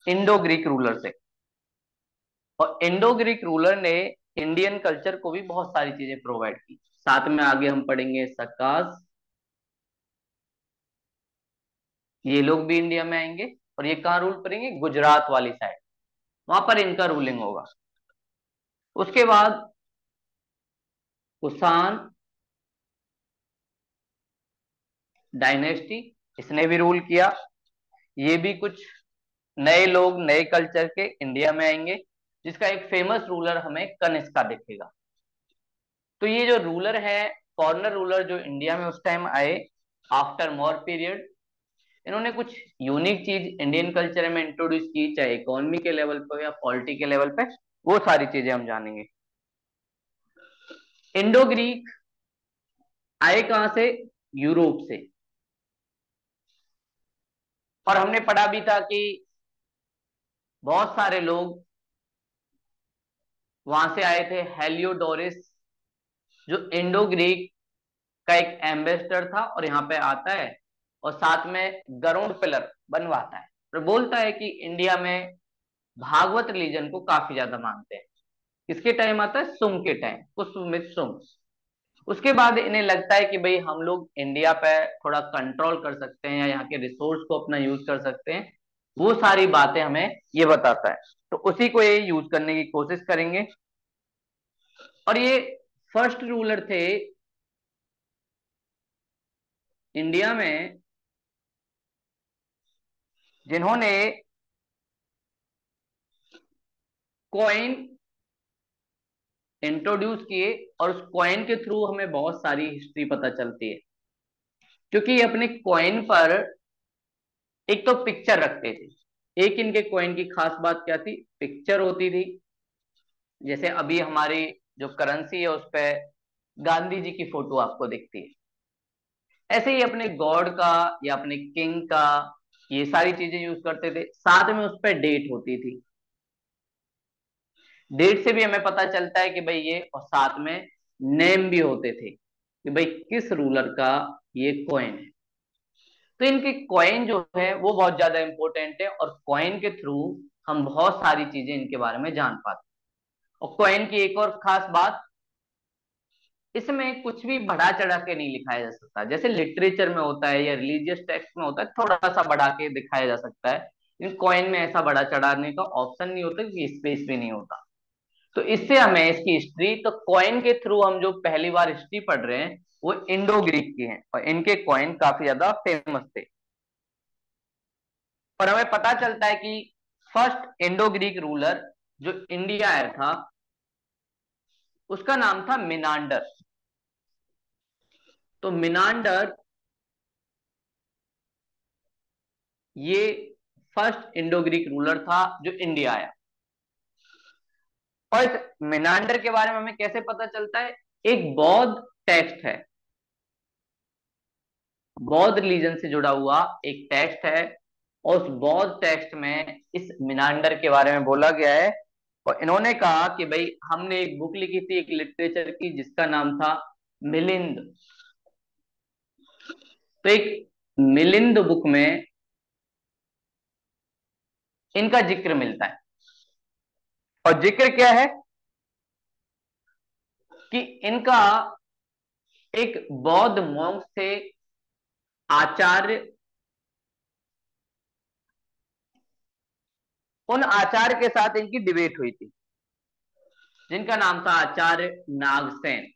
Indo Greek ruler से। और Indo Greek ruler ने इंडियन कल्चर को भी बहुत सारी चीजें प्रोवाइड की। साथ में आगे हम पढ़ेंगे सक्कास, ये लोग भी इंडिया में आएंगे। और ये कहाँ रूल करेंगे? गुजरात वाली साइड, वहां पर इनका रूलिंग होगा। उसके बाद कुषाण डायनेस्टी, इसने भी रूल किया। ये भी कुछ नए लोग नए कल्चर के इंडिया में आएंगे, जिसका एक फेमस रूलर हमें कनिष्का दिखेगा। तो ये जो रूलर है, फॉरेनर रूलर जो इंडिया में उस टाइम आए आफ्टर मौर्य पीरियड, इन्होंने कुछ यूनिक चीज इंडियन कल्चर में इंट्रोड्यूस की, चाहे इकोनॉमी के लेवल पे या पॉलिटी के लेवल पे। वो सारी चीजें हम जानेंगे। इंडो ग्रीक आए कहां से? यूरोप से। और हमने पढ़ा भी था कि बहुत सारे लोग वहां से आए थे। हेलियोडोरिस जो इंडो ग्रीक का एक एम्बेसडर था, और यहाँ पे आता है और साथ में गरुड़ पिलर बनवाता है और बोलता है कि इंडिया में भागवत रिलीजन को काफी ज्यादा मानते हैं। किसके टाइम आता है? सुंग के टाइम, पुष्पमित्र सुंग। उसके बाद इन्हें लगता है कि भाई हम लोग इंडिया पे थोड़ा कंट्रोल कर सकते हैं या यहाँ के रिसोर्स को अपना यूज कर सकते हैं। वो सारी बातें हमें ये बताता है, तो उसी को ये यूज करने की कोशिश करेंगे। और ये फर्स्ट रूलर थे इंडिया में जिन्होंने कॉइन इंट्रोड्यूस किए। और उस कॉइन के थ्रू हमें बहुत सारी हिस्ट्री पता चलती है, क्योंकि ये अपने कॉइन पर एक तो पिक्चर रखते थे। एक इनके कॉइन की खास बात क्या थी? पिक्चर होती थी। जैसे अभी हमारी जो करेंसी है उस पे गांधी जी की फोटो आपको दिखती है, ऐसे ही अपने गॉड का या अपने किंग का ये सारी चीजें यूज करते थे। साथ में उस पे डेट होती थी। डेट से भी हमें पता चलता है कि भाई ये, और साथ में नेम भी होते थे कि भाई किस रूलर का ये कॉइन है। तो इनके कॉइन जो है वो बहुत ज्यादा इंपॉर्टेंट है, और कॉइन के थ्रू हम बहुत सारी चीजें इनके बारे में जान पाते हैं। और कॉइन की एक और खास बात, इसमें कुछ भी बढ़ा चढ़ा के नहीं लिखाया जा सकता। जैसे लिटरेचर में होता है या रिलीजियस टेक्स्ट में होता है, थोड़ा सा बढ़ा के दिखाया जा सकता है। लेकिन कॉइन में ऐसा बढ़ा चढ़ाने का ऑप्शन नहीं होता, कि स्पेस भी नहीं होता। तो इससे हमें इसकी हिस्ट्री, तो कॉइन के थ्रू हम जो पहली बार हिस्ट्री पढ़ रहे हैं वो इंडो ग्रीक की है, और इनके कॉइन काफी ज्यादा फेमस थे। और हमें पता चलता है कि फर्स्ट इंडो ग्रीक रूलर जो इंडिया आया था उसका नाम था मिनांडर। तो मिनांडर ये फर्स्ट इंडो ग्रीक रूलर था जो इंडिया आया। और इस मिनांडर के बारे में हमें कैसे पता चलता है? एक बौद्ध टेक्स्ट है, बौद्ध रिलीजन से जुड़ा हुआ एक टेक्स्ट है। और उस बौद्ध टेक्स्ट में इस मिनांडर के बारे में बोला गया है। और इन्होंने कहा कि भाई हमने एक बुक लिखी थी एक लिटरेचर की, जिसका नाम था मिलिंद। तो एक मिलिंद बुक में इनका जिक्र मिलता है। और जिक्र क्या है? कि इनका एक बौद्ध मॉन्क थे, आचार्य। उन आचार्य के साथ इनकी डिबेट हुई थी, जिनका नाम था आचार्य नागसेन।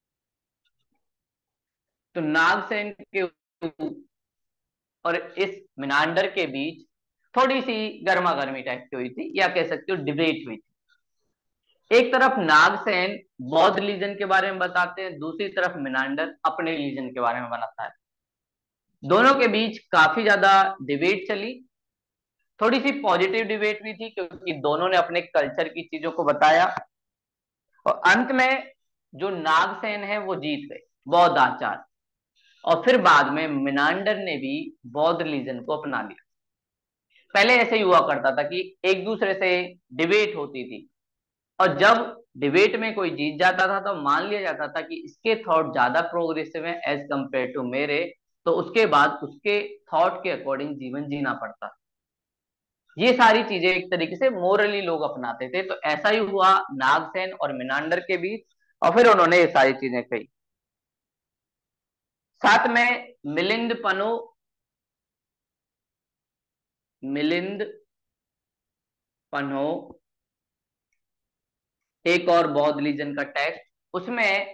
तो नागसेन के और इस मिनांडर के बीच थोड़ी सी गर्मा गर्मी टाइप की हुई थी, या कह सकते हो डिबेट हुई थी। एक तरफ नागसेन बौद्ध रिलीजन के बारे में बताते हैं, दूसरी तरफ मिनांडर अपने रिलीजन के बारे में बताता है। दोनों के बीच काफी ज्यादा डिबेट चली। थोड़ी सी पॉजिटिव डिबेट भी थी, क्योंकि दोनों ने अपने कल्चर की चीजों को बताया। और अंत में जो नागसेन है वो जीत गए, बौद्ध आचार्य। और फिर बाद में मिनांडर ने भी बौद्ध रिलीजन को अपना लिया। पहले ऐसे ही हुआ करता था कि एक दूसरे से डिबेट होती थी, और जब डिबेट में कोई जीत जाता था तो मान लिया जाता था कि इसके थॉट ज्यादा प्रोग्रेसिव है एज कंपेयर टू मेरे। तो उसके बाद उसके थॉट के अकॉर्डिंग जीवन जीना पड़ता। ये सारी चीजें एक तरीके से मोरली लोग अपनाते थे। तो ऐसा ही हुआ नागसेन और मिनांडर के बीच, और फिर उन्होंने ये सारी चीजें कही। साथ में मिलिंद पनो, मिलिंद पन्हो, एक और बौद्ध लीजन का टेक्स्ट, उसमें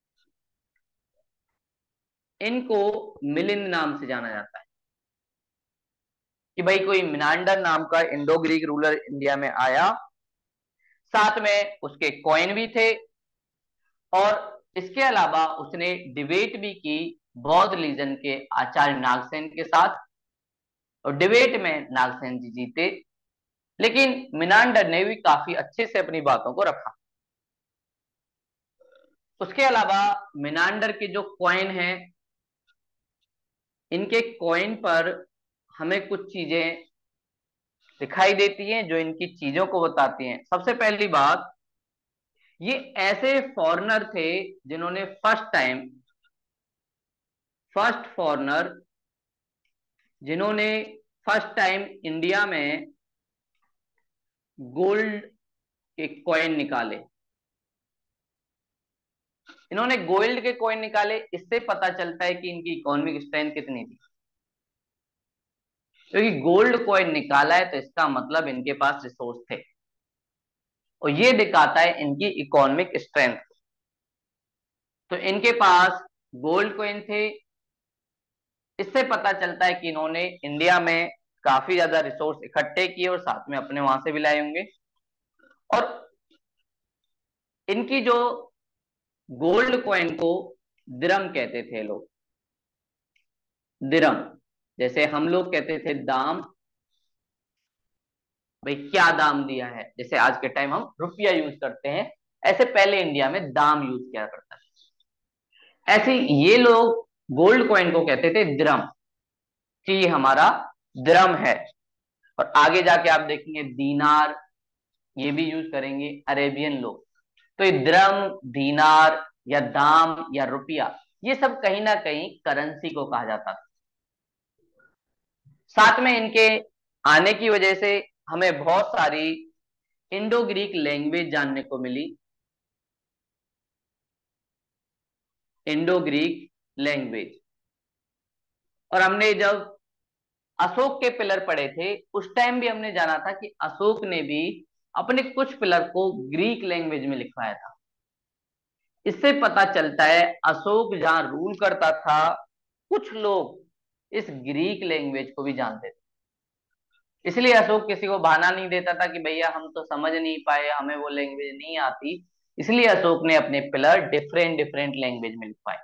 इनको मिलिंद नाम से जाना जाता है कि भाई कोई मिनांडर नाम का इंडो ग्रीक रूलर इंडिया में आया, साथ में उसके कॉइन भी थे, और इसके अलावा उसने डिबेट भी की बौद्ध लीजन के आचार्य नागसेन के साथ, और डिबेट में नागसेन जी जीते। लेकिन मिनांडर ने भी काफी अच्छे से अपनी बातों को रखा। उसके अलावा मिनांडर के जो कॉइन हैं, इनके कॉइन पर हमें कुछ चीजें दिखाई देती हैं जो इनकी चीजों को बताती हैं। सबसे पहली बात, ये ऐसे फॉरेनर थे जिन्होंने फर्स्ट फॉरेनर जिन्होंने फर्स्ट टाइम इंडिया में गोल्ड के कॉइन निकाले। इन्होंने गोल्ड के कॉइन निकाले, इससे पता चलता है कि इनकी इकोनॉमिक स्ट्रेंथ कितनी थी, क्योंकि गोल्ड कॉइन निकाला है तो इसका मतलब इनके पास रिसोर्स थे, और ये दिखाता है इनकी इकोनॉमिक स्ट्रेंथ। तो इनके पास गोल्ड कॉइन थे, इससे पता चलता है कि इन्होंने इंडिया में काफी ज्यादा रिसोर्स इकट्ठे किए और साथ में अपने वहां से भी लाए होंगे। और इनकी जो गोल्ड कॉइन को दिरम कहते थे लोग, दिरम, जैसे हम लोग कहते थे दाम, भाई क्या दाम दिया है, जैसे आज के टाइम हम रुपया यूज करते हैं, ऐसे पहले इंडिया में दाम यूज किया करता है। ऐसे ये लोग गोल्ड कॉइन को कहते थे दिरम, कि ये हमारा दिरम है। और आगे जाके आप देखेंगे दीनार, ये भी यूज करेंगे अरेबियन लोग। तो ये दिरम, दीनार या दाम या रुपया, ये सब कहीं ना कहीं करेंसी को कहा जाता था। साथ में इनके आने की वजह से हमें बहुत सारी इंडो ग्रीक लैंग्वेज जानने को मिली। Indo Greek language. और हमने जब अशोक के पिलर पढ़े थे, उस टाइम भी हमने जाना था कि अशोक ने भी अपने कुछ पिलर को ग्रीक लैंग्वेज में लिखवाया था। इससे पता चलता है अशोक जहां रूल करता था, कुछ लोग इस ग्रीक लैंग्वेज को भी जानते थे। इसलिए अशोक किसी को बहाना नहीं देता था कि भैया हम तो समझ नहीं पाए, हमें वो लैंग्वेज नहीं आती। इसलिए अशोक ने अपने पिलर डिफरेंट डिफरेंट लैंग्वेज में लिखवाए।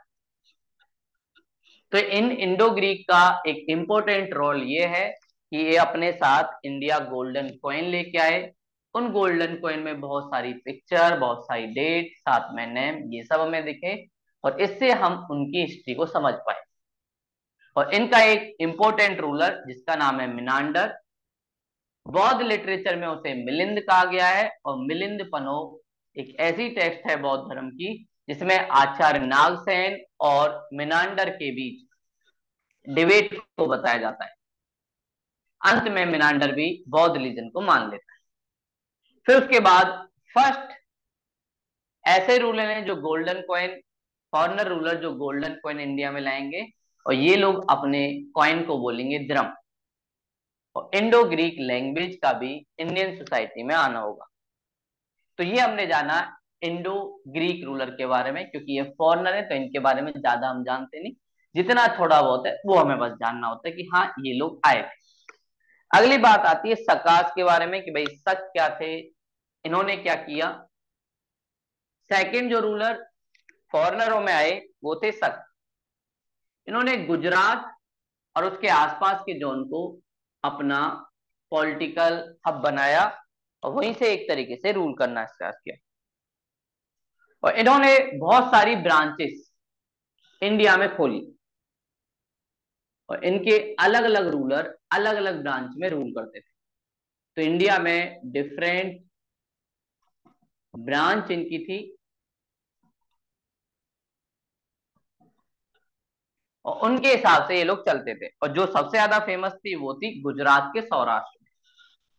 तो इन इंडो ग्रीक का एक इंपॉर्टेंट रोल ये है कि ये अपने साथ इंडिया गोल्डन कॉइन लेके आए। उन गोल्डन कॉइन में बहुत सारी पिक्चर, बहुत सारी डेट, साथ में नेम, ये सब हमें दिखे, और इससे हम उनकी हिस्ट्री को समझ पाए। और इनका एक इंपॉर्टेंट रूलर जिसका नाम है मिनांडर, बौद्ध लिटरेचर में उसे मिलिंद कहा गया है। और मिलिंद पनो एक ऐसी टेक्स्ट है बौद्ध धर्म की जिसमें आचार्य नागसेन और मिनांडर के बीच डिबेट को बताया जाता है। अंत में मिनांडर भी बौद्ध रिलीजन को मान लेता है। फिर उसके बाद फर्स्ट ऐसे रूलर हैं जो गोल्डन कॉइन, फॉरेनर रूलर जो गोल्डन कॉइन इंडिया में लाएंगे, और ये लोग अपने कॉइन को बोलेंगे द्रम। और इंडो ग्रीक लैंग्वेज का भी इंडियन सोसाइटी में आना होगा। तो ये हमने जाना इंडो ग्रीक रूलर के बारे में, क्योंकि ये फॉरेनर है तो इनके बारे में ज्यादा हम जानते नहीं, जितना थोड़ा बहुत है वो हमें बस जानना होता है कि हाँ ये लोग आए थे। अगली बात आती है सकास के बारे में कि भाई शक क्या थे, इन्होंने क्या किया। सेकंड जो रूलर फॉरेनरों में आए वो थे शक। इन्होंने गुजरात और उसके आसपास के जोन को अपना पॉलिटिकल हब बनाया, और वहीं से एक तरीके से रूल करना स्टार्ट किया। और इन्होंने बहुत सारी ब्रांचेस इंडिया में खोली, और इनके अलग अलग रूलर अलग अलग ब्रांच में रूल करते थे। तो इंडिया में डिफरेंट ब्रांच इनकी थी, और उनके हिसाब से ये लोग चलते थे। और जो सबसे ज्यादा फेमस थी वो थी गुजरात के सौराष्ट्र में।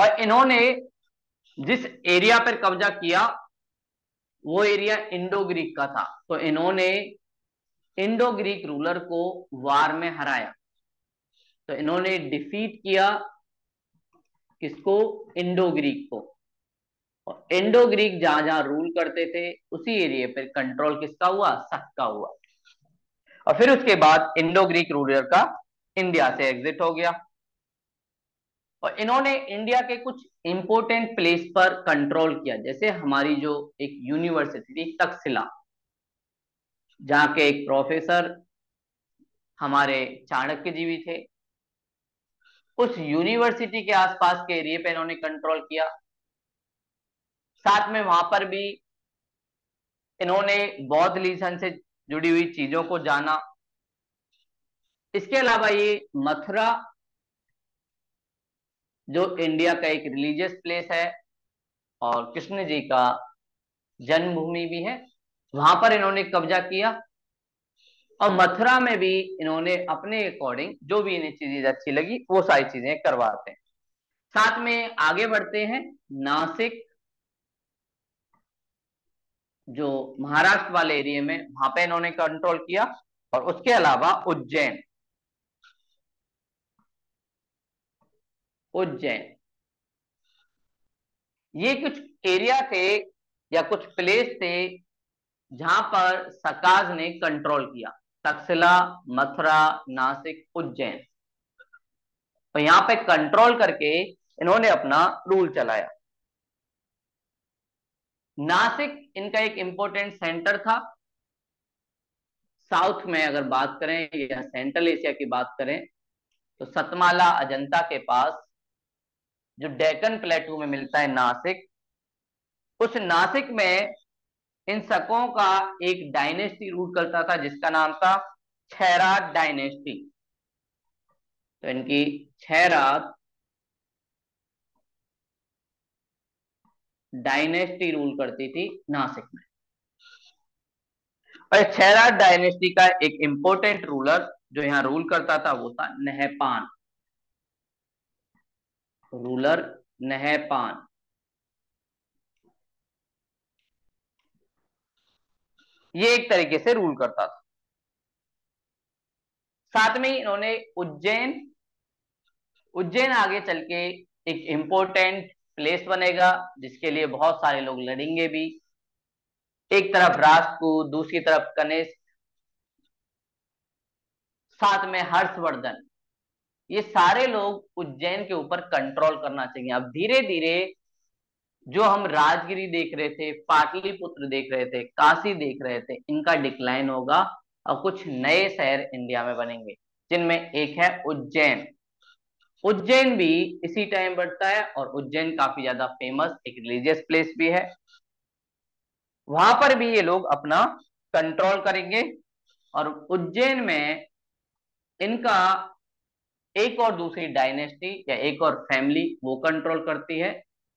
और इन्होंने जिस एरिया पर कब्जा किया वो एरिया इंडो ग्रीक का था। तो इन्होंने इंडो ग्रीक रूलर को वार में हराया। तो इन्होंने डिफीट किया किसको? इंडो ग्रीक को। और इंडो ग्रीक जहां जहां रूल करते थे उसी एरिया पर कंट्रोल किसका हुआ? शक का हुआ। और फिर उसके बाद इंडो ग्रीक रूलर का इंडिया से एग्जिट हो गया। और इन्होंने इंडिया के कुछ इंपोर्टेंट प्लेस पर कंट्रोल किया, जैसे हमारी जो एक यूनिवर्सिटी थी तक्षशिला, जहाँ के एक प्रोफेसर हमारे चाणक्य जी भी थे। उस यूनिवर्सिटी के आसपास के एरिया पे इन्होंने कंट्रोल किया। साथ में वहां पर भी इन्होंने बौद्ध लिजन से जुड़ी हुई चीजों को जाना। इसके अलावा ये मथुरा, जो इंडिया का एक रिलीजियस प्लेस है और कृष्ण जी का जन्मभूमि भी है, वहां पर इन्होंने कब्जा किया। और मथुरा में भी इन्होंने अपने अकॉर्डिंग जो भी इन्हें चीजें अच्छी लगी वो सारी चीजें करवाते हैं। साथ में आगे बढ़ते हैं। नासिक, जो महाराष्ट्र वाले एरिया में, वहां पे इन्होंने कंट्रोल किया। और उसके अलावा उज्जैन, उज्जैन, ये कुछ एरिया थे या कुछ प्लेस थे जहां पर सकाज ने कंट्रोल किया। तक्षशिला, मथुरा, नासिक, उज्जैन। तो यहां पे कंट्रोल करके इन्होंने अपना रूल चलाया। नासिक इनका एक इंपॉर्टेंट सेंटर था। साउथ में अगर बात करें या सेंट्रल एशिया की बात करें तो सतमाला अजंता के पास जो डेक्कन प्लेटू में मिलता है नासिक, उस नासिक में इन शकों का एक डायनेस्टी रूल करता था जिसका नाम था छैरात डायनेस्टी। तो इनकी छैरात डायनेस्टी रूल करती थी नासिक में। और छैरात डायनेस्टी का एक इंपॉर्टेंट रूलर जो यहाँ रूल करता था वो था नहपान, रूलर नहपान। ये एक तरीके से रूल करता था। साथ में ही इन्होंने उज्जैन, उज्जैन आगे चल के एक इंपॉर्टेंट प्लेस बनेगा जिसके लिए बहुत सारे लोग लड़ेंगे भी। एक तरफ राष्ट्रकूट, दूसरी तरफ कनिष्क, साथ में हर्षवर्धन, ये सारे लोग उज्जैन के ऊपर कंट्रोल करना चाहिए। अब धीरे धीरे जो हम राजगिरी देख रहे थे, पाटलिपुत्र देख रहे थे, काशी देख रहे थे, इनका डिक्लाइन होगा और कुछ नए शहर इंडिया में बनेंगे, जिनमें एक है उज्जैन। उज्जैन भी इसी टाइम बढ़ता है और उज्जैन काफी ज्यादा फेमस एक रिलीजियस प्लेस भी है। वहां पर भी ये लोग अपना कंट्रोल करेंगे। और उज्जैन में इनका एक और दूसरी डायनेस्टी या एक और फैमिली वो कंट्रोल करती है।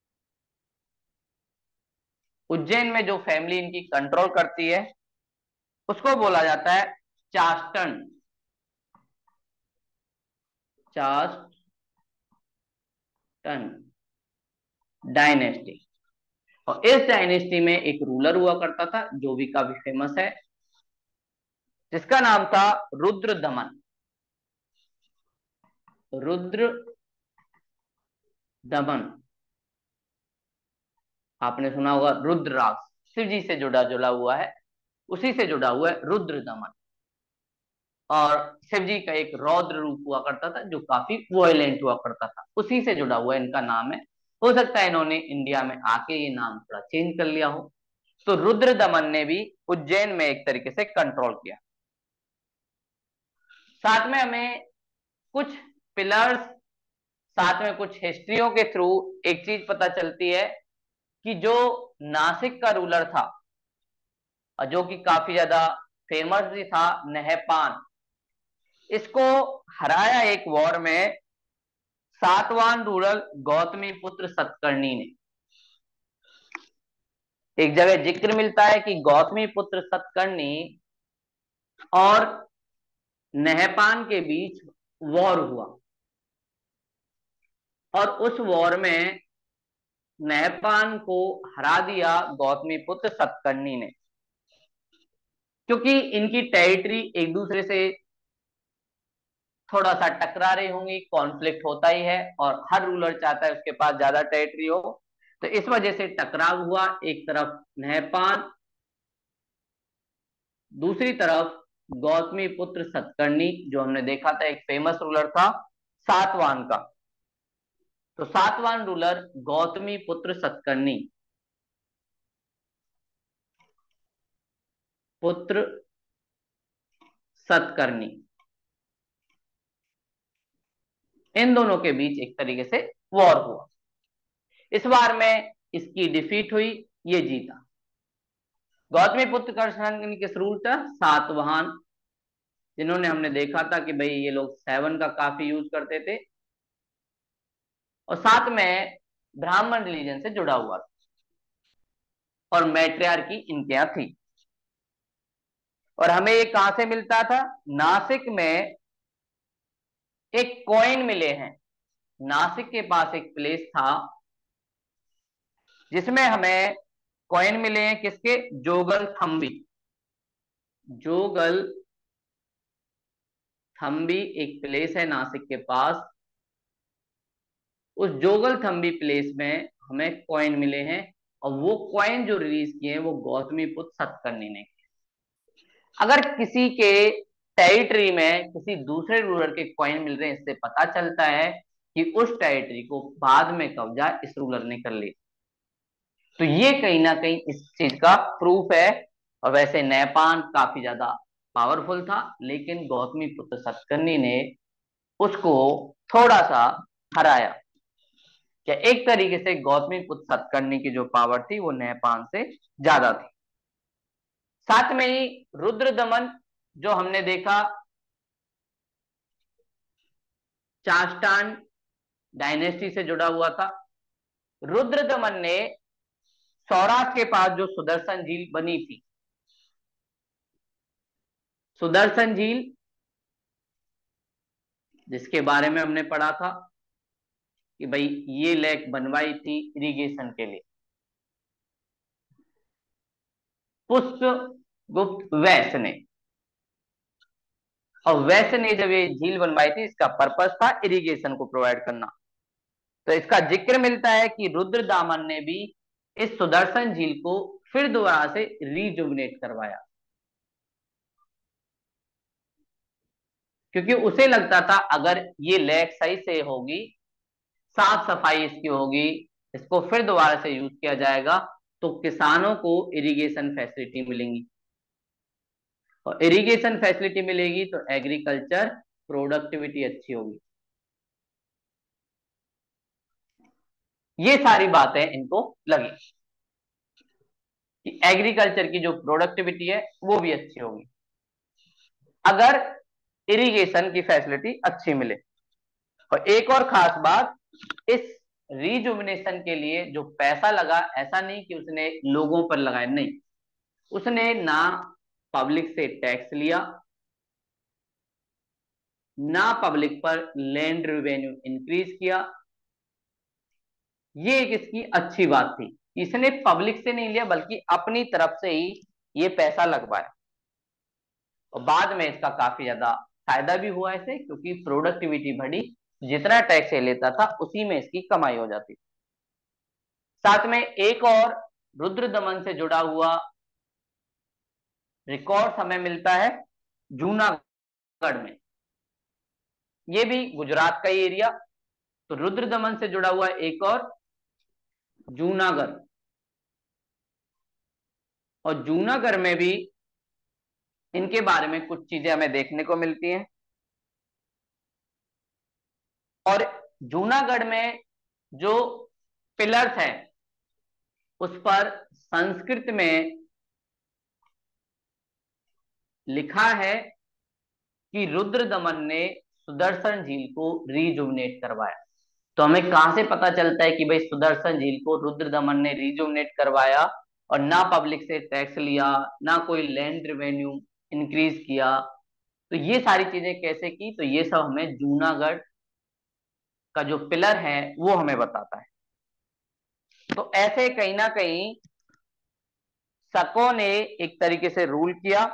उज्जैन में जो फैमिली इनकी कंट्रोल करती है उसको बोला जाता है चास्टन, चास्टन डायनेस्टी। और इस डायनेस्टी में एक रूलर हुआ करता था जो भी काफी फेमस है, जिसका नाम था रुद्र दमन, रुद्र दमन। आपने सुना होगा रुद्राक्ष, शिव जी से जुड़ा जुड़ा हुआ है, उसी से जुड़ा हुआ है रुद्र दमन। और शिव जी का एक रौद्र रूप हुआ करता था जो काफी वॉयलेंट हुआ करता था, उसी से जुड़ा हुआ इनका नाम है। हो सकता है इन्होंने इंडिया में आके ये नाम थोड़ा चेंज कर लिया हो। तो रुद्र दमन ने भी उज्जैन में एक तरीके से कंट्रोल किया। साथ में हमें कुछ पिलर्स, साथ में कुछ हिस्ट्रियों के थ्रू एक चीज पता चलती है कि जो नासिक का रूलर था और जो कि काफी ज्यादा फेमस भी था, नहपान, इसको हराया एक वॉर में सातवान रूलर गौतमी पुत्र सतकर्णी ने। एक जगह जिक्र मिलता है कि गौतमी पुत्र सतकर्णी और नहपान के बीच वॉर हुआ। और उस वॉर में नहपान को हरा दिया गौतमीपुत्र सतकर्णी ने, क्योंकि इनकी टेरिटरी एक दूसरे से थोड़ा सा टकरा रही होंगी, कॉन्फ्लिक्ट होता ही है और हर रूलर चाहता है उसके पास ज्यादा टेरिटरी हो। तो इस वजह से टकराव हुआ, एक तरफ नहपान, दूसरी तरफ गौतमी पुत्र सतकर्णी, जो हमने देखा था एक फेमस रूलर था सातवाहन का। तो सातवाहन रूलर गौतमी पुत्र सतकर्णी, पुत्र सतकर्णी, इन दोनों के बीच एक तरीके से वॉर हुआ। इस बार में इसकी डिफीट हुई, ये जीता। गौतमी पुत्र सतकर्णी किस रूल था? सातवाहन, जिन्होंने हमने देखा था कि भाई ये लोग सेवन का काफी यूज करते थे और साथ में ब्राह्मण रिलीजन से जुड़ा हुआ था और मैट्रियार्की इनके यहाँ थी। और हमें ये कहां से मिलता था? नासिक में एक कॉइन मिले हैं। नासिक के पास एक प्लेस था जिसमें हमें कॉइन मिले हैं, किसके? जोगल थम्बी। जोगल थम्बी एक प्लेस है नासिक के पास। उस जोगल थम्बी प्लेस में हमें कॉइन मिले हैं और वो कॉइन जो रिलीज किए हैं वो गौतमीपुत्र सतकर्णी ने। अगर किसी के टेरिटरी में किसी दूसरे रूलर के कॉइन मिल रहे हैं, इससे पता चलता है कि उस टेरिटरी को बाद में कब्जा इस रूलर ने कर लिया। तो ये कहीं ना कहीं इस चीज का प्रूफ है। और वैसे नेपान काफी ज्यादा पावरफुल था, लेकिन गौतमीपुत्र सतकर्णी ने उसको थोड़ा सा हराया। क्या एक तरीके से गौतमीपुत्र सतकर्णी की जो पावर थी वो नेपान से ज्यादा थी। साथ में ही रुद्र दमन, जो हमने देखा चास्टान डायनेस्टी से जुड़ा हुआ था। रुद्र दमन ने सौराष्ट्र के पास जो सुदर्शन झील बनी थी, सुदर्शन झील, जिसके बारे में हमने पढ़ा था कि भाई ये लेक बनवाई थी इरिगेशन के लिए, पुष्पगुप्त वैश्य ने। और वैश्य ने जब ये झील बनवाई थी, इसका पर्पस था इरिगेशन को प्रोवाइड करना। तो इसका जिक्र मिलता है कि रुद्रदामन ने भी इस सुदर्शन झील को फिर दोबारा से रिजुविनेट करवाया, क्योंकि उसे लगता था अगर ये लेक सही से होगी, साफ सफाई इसकी होगी, इसको फिर दोबारा से यूज किया जाएगा, तो किसानों को इरिगेशन फैसिलिटी मिलेंगी और इरिगेशन फैसिलिटी मिलेगी तो एग्रीकल्चर प्रोडक्टिविटी अच्छी होगी। ये सारी बातें इनको लगी कि एग्रीकल्चर की जो प्रोडक्टिविटी है वो भी अच्छी होगी अगर इरिगेशन की फैसिलिटी अच्छी मिले। और एक और खास बात, इस रिजुविनेशन के लिए जो पैसा लगा, ऐसा नहीं कि उसने लोगों पर लगाया, नहीं, उसने ना पब्लिक से टैक्स लिया, ना पब्लिक पर लैंड रेवेन्यू इंक्रीज किया। ये एक इसकी अच्छी बात थी, इसने पब्लिक से नहीं लिया बल्कि अपनी तरफ से ही ये पैसा लगवाया। और बाद में इसका काफी ज्यादा फायदा भी हुआ इसे, क्योंकि प्रोडक्टिविटी बढ़ी, जितना टैक्स ये लेता था उसी में इसकी कमाई हो जाती। साथ में एक और रुद्र दमन से जुड़ा हुआ रिकॉर्ड हमें मिलता है जूनागढ़ में, ये भी गुजरात का ही एरिया। तो रुद्र दमन से जुड़ा हुआ एक और जूनागढ़, और जूनागढ़ में भी इनके बारे में कुछ चीजें हमें देखने को मिलती हैं। और जूनागढ़ में जो पिलर्स हैं उस पर संस्कृत में लिखा है कि रुद्र दमन ने सुदर्शन झील को रिजुवनेट करवाया। तो हमें कहां से पता चलता है कि भाई सुदर्शन झील को रुद्र दमन ने रिजुवनेट करवाया और ना पब्लिक से टैक्स लिया, ना कोई लैंड रेवेन्यू इंक्रीज किया। तो ये सारी चीजें कैसे की? तो ये सब हमें जूनागढ़ का जो पिलर है वो हमें बताता है। तो ऐसे कहीं ना कहीं शकों ने एक तरीके से रूल किया।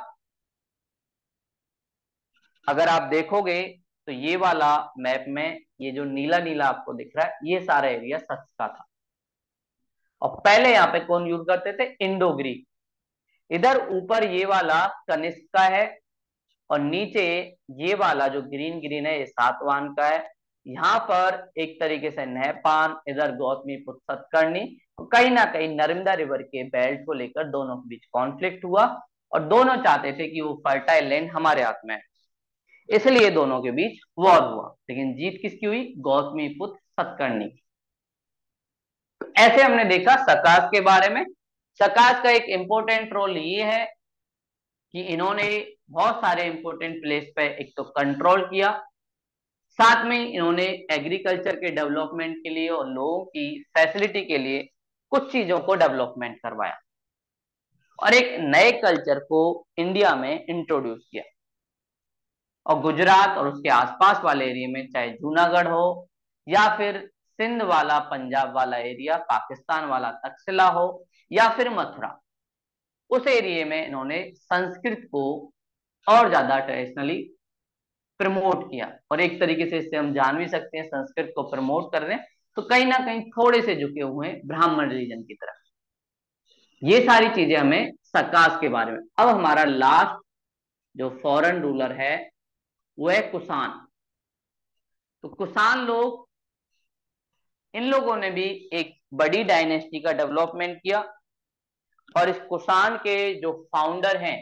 अगर आप देखोगे तो ये वाला मैप में ये जो नीला नीला आपको दिख रहा है ये सारा एरिया शक का था। और पहले यहाँ पे कौन यूज करते थे? Indo Greek. इधर ऊपर ये वाला कनिष्क का है और नीचे ये वाला जो ग्रीन ग्रीन है ये सातवाहन का है। यहाँ पर एक तरीके से नहपान, इधर गौतमीपुत्र सतकर्णी। कहीं ना कहीं नर्मदा रिवर के बेल्ट को लेकर दोनों के बीच कॉन्फ्लिक्ट हुआ और दोनों चाहते थे कि वो फर्टाइल लैंड हमारे हाथ में है, इसलिए दोनों के बीच वॉर हुआ। लेकिन जीत किसकी हुई? गौतमीपुत्र सतकर्णी की। ऐसे हमने देखा सकाश के बारे में। सकाश का एक इंपॉर्टेंट रोल ये है कि इन्होंने बहुत सारे इंपॉर्टेंट प्लेस पे एक तो कंट्रोल किया, साथ में इन्होंने एग्रीकल्चर के डेवलपमेंट के लिए और लोगों की फैसिलिटी के लिए कुछ चीजों को डेवलपमेंट करवाया और एक नए कल्चर को इंडिया में इंट्रोड्यूस किया। और गुजरात और उसके आसपास वाले एरिया में, चाहे जूनागढ़ हो या फिर सिंध वाला पंजाब वाला एरिया, पाकिस्तान वाला तक्षशिला हो या फिर मथुरा, उस एरिया में इन्होंने संस्कृत को और ज्यादा ट्रेडिशनली प्रमोट किया। और एक तरीके से इससे हम जान भी सकते हैं संस्कृत को प्रमोट कर रहे हैं तो कहीं ना कहीं थोड़े से झुके हुए हैं ब्राह्मण रीजन की तरफ। ये सारी चीजें हमें सकाश के बारे में। अब हमारा लास्ट जो फॉरेन रूलर है वो है कुषाण। तो कुषाण लोग, इन लोगों ने भी एक बड़ी डायनेस्टी का डेवलपमेंट किया और इस कुषाण के जो फाउंडर हैं,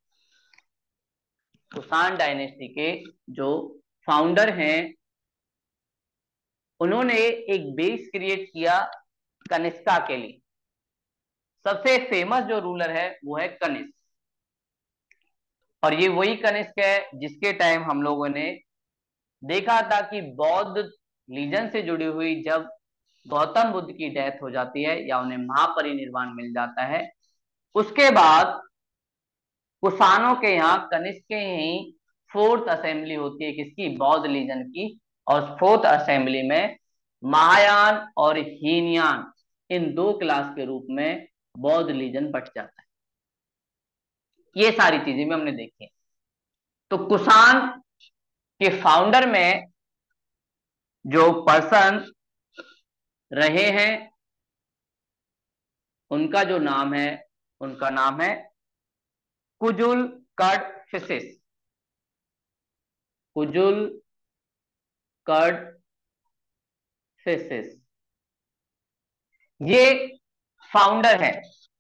कुषाण डायनेस्टी के जो फाउंडर हैं, उन्होंने एक बेस क्रिएट किया कनिष्का के लिए। सबसे फेमस जो रूलर है वो है कनिष्क। और ये वही कनिष्क है जिसके टाइम हम लोगों ने देखा था कि बौद्ध लीजन से जुड़ी हुई जब गौतम बुद्ध की डेथ हो जाती है या उन्हें महापरिनिर्वाण मिल जाता है, उसके बाद कुषाणों के यहाँ कनिष्क के ही फोर्थ असेंबली होती है किसकी? बौद्ध लीजन की। और फोर्थ असेंबली में महायान और हीनयान इन दो क्लास के रूप में बौद्ध लीजन बट जाता है। ये सारी चीजें भी हमने देखी। तो कुषाण के फाउंडर में जो पर्सन रहे हैं उनका जो नाम है, उनका नाम है कुजुल कडफिसिस। कुजुल कडफिसिस ये फाउंडर है।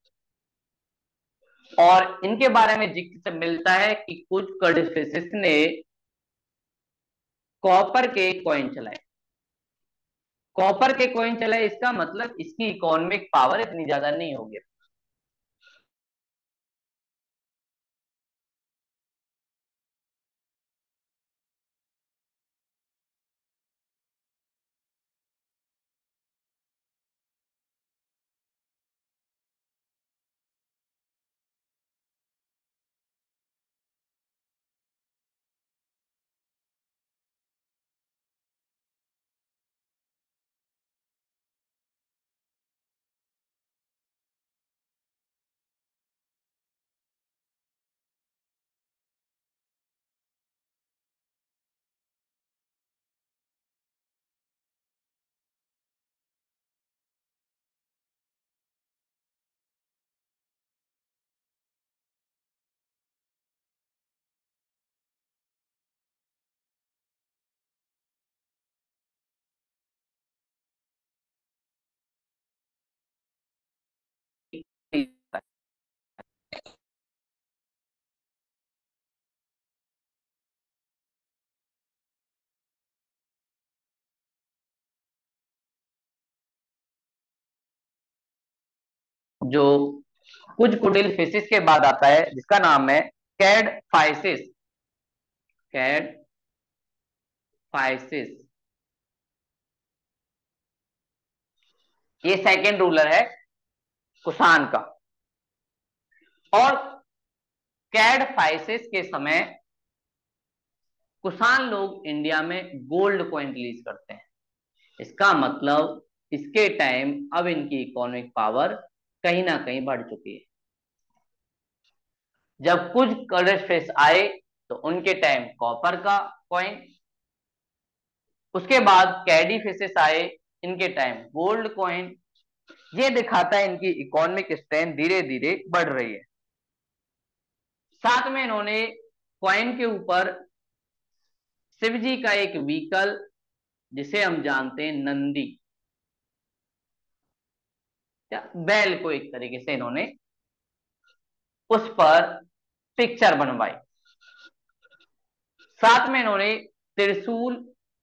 और इनके बारे में जिक्र मिलता है कि कुछ कडफिसिस ने कॉपर के कॉइन चलाए। कॉपर के कॉइन चलाए इसका मतलब इसकी इकोनॉमिक पावर इतनी ज्यादा नहीं होगी। जो कुछ कुटिल फिशिस के बाद आता है जिसका नाम है कैड फाइसिस। कैड फाइसिस ये सेकेंड रूलर है कुषाण का। और कैड फाइसिस के समय कुषाण लोग इंडिया में गोल्ड कॉइन रिलीज करते हैं। इसका मतलब इसके टाइम अब इनकी इकोनॉमिक पावर कहीं ना कहीं बढ़ चुकी है। जब कुछ कलर फिश आए तो उनके टाइम कॉपर का कॉइन, उसके बाद कैडी फिशेस आए, इनके टाइम गोल्ड कॉइन। ये दिखाता है इनकी इकोनॉमिक स्ट्रेंथ धीरे धीरे बढ़ रही है। साथ में इन्होंने कॉइन के ऊपर शिव जी का एक व्हीकल, जिसे हम जानते हैं नंदी, या बैल को एक तरीके से इन्होंने उस पर पिक्चर बनवाई। साथ में इन्होंने त्रिशूल,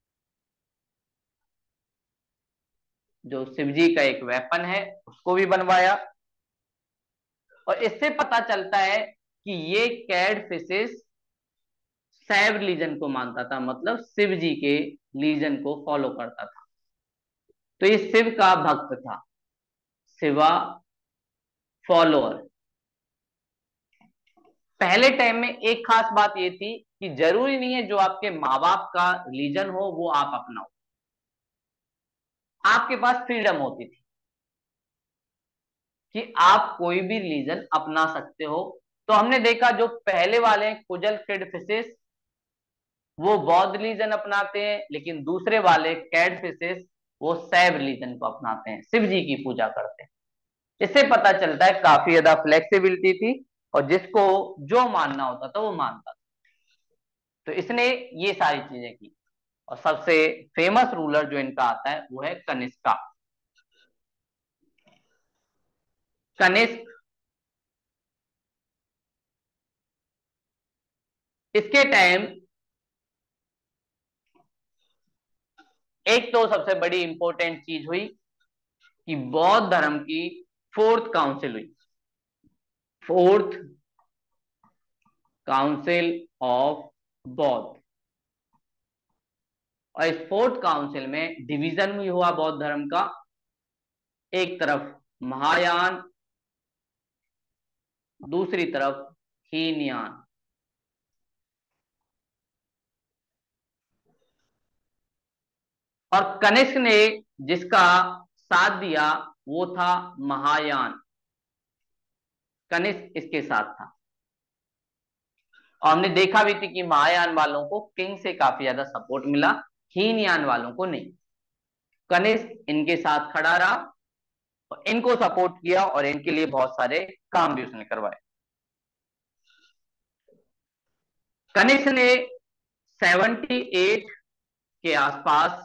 जो शिव जी का एक वेपन है, उसको भी बनवाया। और इससे पता चलता है कि ये कैड फिशेस शैव लीजन को मानता था, मतलब शिव जी के लीजन को फॉलो करता था। तो ये शिव का भक्त था, शिवा फॉलोअर। पहले टाइम में एक खास बात ये थी कि जरूरी नहीं है जो आपके माँ बाप का रिलीजन हो वो आप अपनाओ, आपके पास फ्रीडम होती थी कि आप कोई भी रिलीजन अपना सकते हो। तो हमने देखा जो पहले वाले कुजल फिड फिशेस, वो बौद्ध रिलीजन अपनाते हैं, लेकिन दूसरे वाले कैड फिशेस वो शैव रिलीजन को अपनाते हैं, शिव जी की पूजा करते हैं। इससे पता चलता है काफी ज्यादा फ्लेक्सिबिलिटी थी, और जिसको जो मानना होता था वो मानता था। तो इसने ये सारी चीजें की। और सबसे फेमस रूलर जो इनका आता है वो है कनिष्का। कनिष्क, इसके टाइम एक तो सबसे बड़ी इंपॉर्टेंट चीज हुई कि बौद्ध धर्म की फोर्थ काउंसिल हुई, फोर्थ काउंसिल ऑफ बौद्ध। और इस फोर्थ काउंसिल में डिवीजन भी हुआ बौद्ध धर्म का। एक तरफ महायान, दूसरी तरफ हीनयान। और कनिष्क ने जिसका साथ दिया वो था महायान, कनिष्क इसके साथ था। और हमने देखा भी थी कि महायान वालों को किंग से काफी ज्यादा सपोर्ट मिला, हीनयान वालों को नहीं। कनिष्क इनके साथ खड़ा रहा और इनको सपोर्ट किया, और इनके लिए बहुत सारे काम भी उसने करवाए। कनिष्क ने 78 के आसपास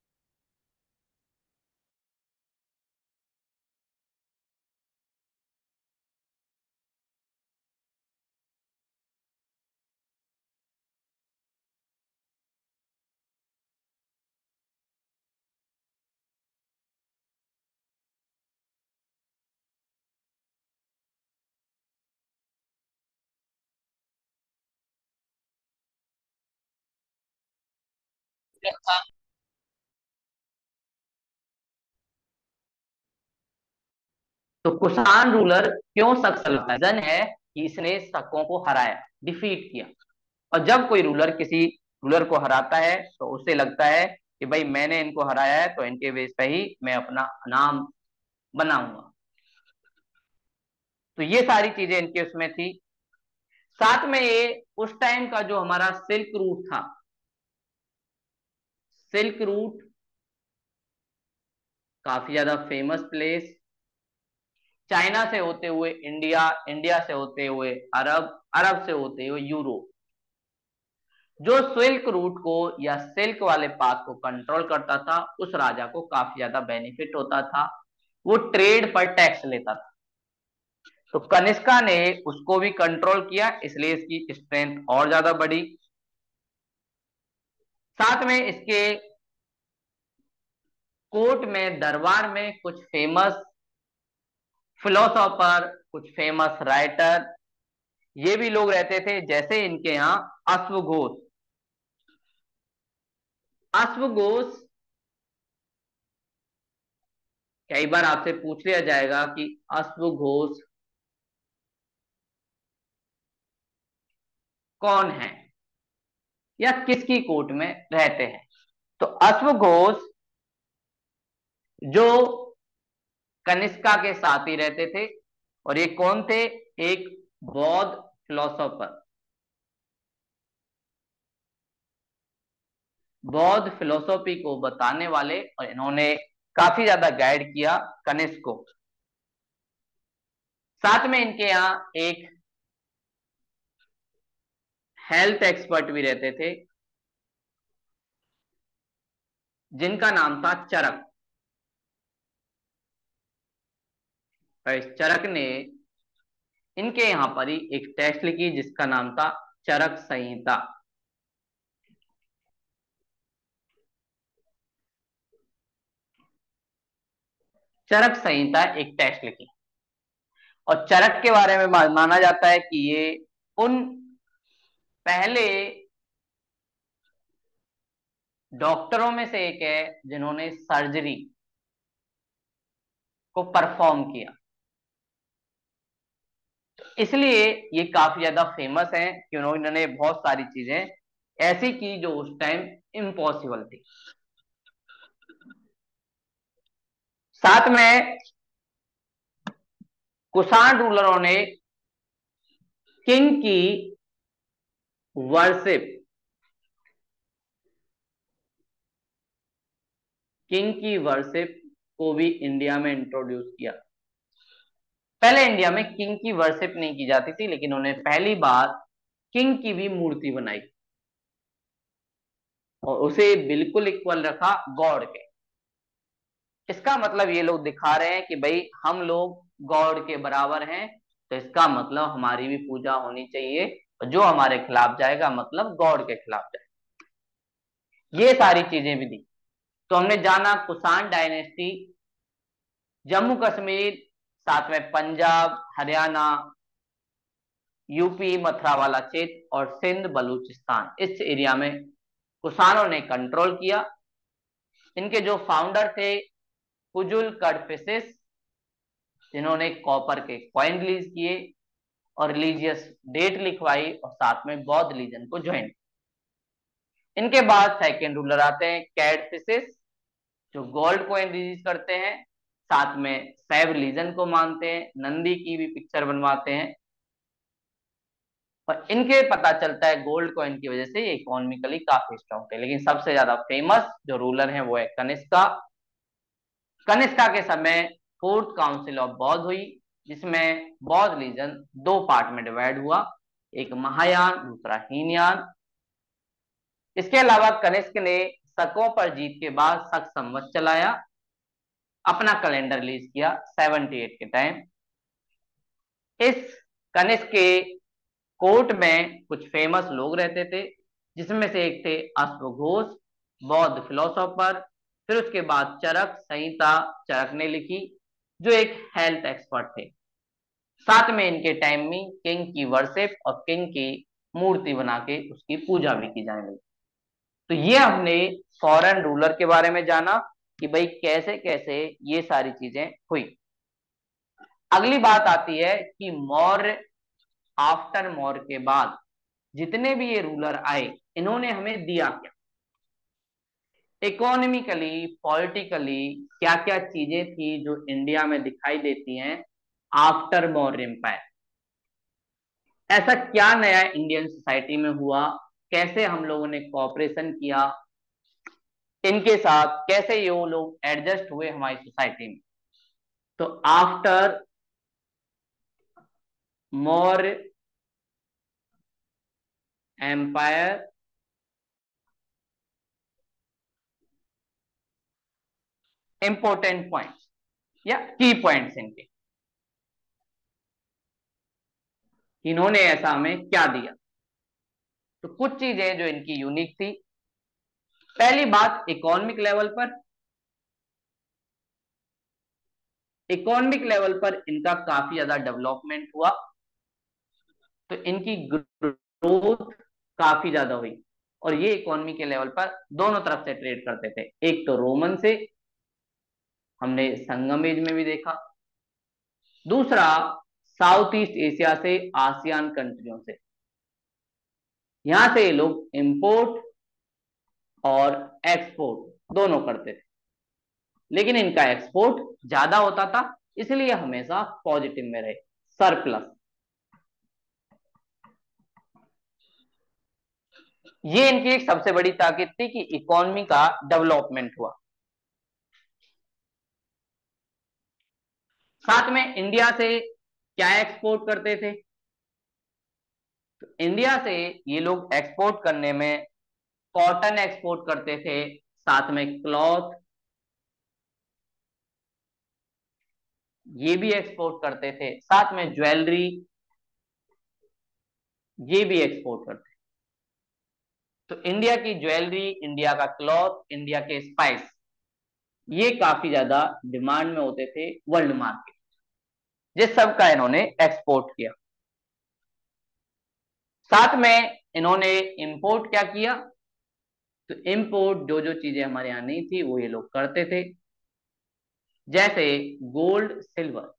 तो कुषाण रूलर क्यों सक्सेसफुल रीजन है कि इसने शकों को हराया, डिफीट किया। और जब कोई रूलर किसी रूलर को हराता है तो उसे लगता है कि भाई मैंने इनको हराया है तो इनके बेस पे ही मैं अपना नाम बनाऊंगा। तो ये सारी चीजें इनके उसमें थी। साथ में ये उस टाइम का जो हमारा सिल्क रूट था, सिल्क रूट काफी ज्यादा फेमस प्लेस, चाइना से होते हुए इंडिया, इंडिया से होते हुए अरब, अरब से होते हुए यूरोप। जो सिल्क रूट को या सिल्क वाले पाथ को कंट्रोल करता था उस राजा को काफी ज्यादा बेनिफिट होता था, वो ट्रेड पर टैक्स लेता था। तो कनिष्का ने उसको भी कंट्रोल किया, इसलिए इसकी स्ट्रेंथ और ज्यादा बढ़ी। साथ में इसके कोर्ट में, दरबार में कुछ फेमस फिलोसोफर, कुछ फेमस राइटर, ये भी लोग रहते थे, जैसे इनके यहाँ अश्वघोष। अश्वघोष कई बार आपसे पूछ लिया जाएगा कि अश्वघोष कौन है या किसकी कोर्ट में रहते हैं। तो अश्वघोष जो कनिष्का के साथ ही रहते थे। और ये कौन थे? एक बौद्ध फिलोसोफर, बौद्ध फिलोसॉफी को बताने वाले, और इन्होंने काफी ज्यादा गाइड किया कनिष्क को। साथ में इनके यहाँ एक हेल्थ एक्सपर्ट भी रहते थे जिनका नाम था चरक। और इस चरक ने इनके यहां पर ही एक टेस्ट लिखी जिसका नाम था चरक संहिता। चरक संहिता एक टेस्ट लिखी। और चरक के बारे में माना जाता है कि ये उन पहले डॉक्टरों में से एक है जिन्होंने सर्जरी को परफॉर्म किया। इसलिए ये काफी ज्यादा फेमस है कि उन्होंने बहुत सारी चीजें ऐसी की जो उस टाइम इम्पॉसिबल थी। साथ में कुषाण रूलरों ने किंग की वर्शिप, किंग की वर्शिप को भी इंडिया में इंट्रोड्यूस किया। पहले इंडिया में किंग की वर्शिप नहीं की जाती थी, लेकिन उन्होंने पहली बार किंग की भी मूर्ति बनाई और उसे बिल्कुल इक्वल रखा गॉड के। इसका मतलब ये लोग दिखा रहे हैं कि भाई हम लोग गॉड के बराबर हैं, तो इसका मतलब हमारी भी पूजा होनी चाहिए, और जो हमारे खिलाफ जाएगा मतलब गॉड के खिलाफ जाएगा। ये सारी चीजें भी दी। तो हमने जाना कुषाण डायनेस्टी, जम्मू कश्मीर, साथ में पंजाब, हरियाणा, यूपी मथुरा वाला क्षेत्र और सिंध बलूचिस्तान, इस एरिया में कुषाणों ने कंट्रोल किया। इनके जो फाउंडर थे कुजुल कडफिसिस, जिन्होंने कॉपर के कॉइन रिलीज किए और रिलीजियस डेट लिखवाई और साथ में बौद्ध रिलीजन को ज्वाइन। इनके बाद सेकेंड रूलर आते हैं कैडफिसिस, जो गोल्ड कॉइन रिलीज करते हैं, साथ में सैव रिलीजन को मानते हैं, नंदी की भी पिक्चर बनवाते हैं। और इनके पता चलता है गोल्ड कॉइन की वजह से ये इकोनॉमिकली काफी स्ट्रॉन्ग थे। लेकिन सबसे ज्यादा फेमस जो रूलर है वो है कनिष्का। कनिष्का के समय फोर्थ काउंसिल ऑफ बौद्ध हुई, जिसमें बौद्ध रिलीजन दो पार्ट में डिवाइड हुआ, एक महायान दूसरा हीनयान। इसके अलावा कनिष्क ने शकों पर जीत के बाद शक संवत चलाया, अपना कैलेंडर रिलीज किया 78 के टाइम। इस कनिष्क के कोर्ट में कुछ फेमस लोग रहते थे, जिसमें से एक थे अश्वघोष, बौद्ध फिलोसोफर। फिर उसके बाद चरक संहिता चरक ने लिखी, जो एक हेल्थ एक्सपर्ट थे। साथ में इनके टाइम में किंग की वर्शिप और किंग की मूर्ति बना के उसकी पूजा भी की जाने लगी। तो ये हमने फॉरेन रूलर के बारे में जाना कि भाई कैसे कैसे ये सारी चीजें हुई। अगली बात आती है कि मौर्य, आफ्टर मौर्य के बाद जितने भी ये रूलर आए, इन्होंने हमें दिया क्या, इकोनॉमिकली, पॉलिटिकली क्या क्या चीजें थी जो इंडिया में दिखाई देती हैं आफ्टर मौर्य एम्पायर। ऐसा क्या नया इंडियन सोसाइटी में हुआ, कैसे हम लोगों ने कॉपरेशन किया इनके साथ, कैसे ये वो लोग एडजस्ट हुए हमारी सोसाइटी में। तो after Maurya empire, important points या की पॉइंट्स इनके, इन्होंने ऐसा हमें क्या दिया। तो कुछ चीजें जो इनकी यूनिक थी। पहली बात, इकोनॉमिक लेवल पर, इकोनॉमिक लेवल पर इनका काफी ज्यादा डेवलपमेंट हुआ। तो इनकी ग्रोथ काफी ज्यादा हुई, और ये इकोनॉमी के लेवल पर दोनों तरफ से ट्रेड करते थे। एक तो रोमन से, हमने संगम एज में भी देखा। दूसरा, साउथ ईस्ट एशिया से, आसियान कंट्रियों से। यहां से ये लोग इंपोर्ट और एक्सपोर्ट दोनों करते थे। लेकिन इनका एक्सपोर्ट ज्यादा होता था, इसलिए हमेशा पॉजिटिव में रहे, सरप्लस। ये इनकी एक सबसे बड़ी ताकत थी कि इकोनॉमी का डेवलपमेंट हुआ। साथ में इंडिया से क्या एक्सपोर्ट करते थे? तो इंडिया से ये लोग एक्सपोर्ट करने में कॉटन एक्सपोर्ट करते थे, साथ में क्लॉथ ये भी एक्सपोर्ट करते थे, साथ में ज्वेलरी ये भी एक्सपोर्ट करते थे। तो इंडिया की ज्वेलरी, इंडिया का क्लॉथ, इंडिया के स्पाइस ये काफी ज्यादा डिमांड में होते थे वर्ल्ड मार्केट। जिस सब का इन्होंने एक्सपोर्ट किया। साथ में इन्होंने इंपोर्ट क्या किया? तो इंपोर्ट जो जो चीजें हमारे यहाँ नहीं थी वो ये लोग करते थे, जैसे gold silver.